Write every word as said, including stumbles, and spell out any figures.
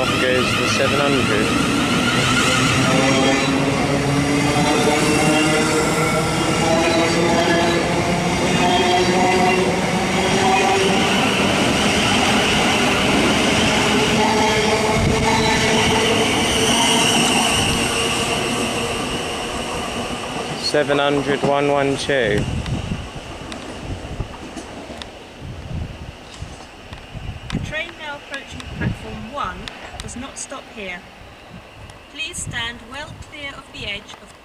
goes the seven hundred. seven hundred, one one two. The train now approaching platform one does not stop here. Please stand well clear of the edge of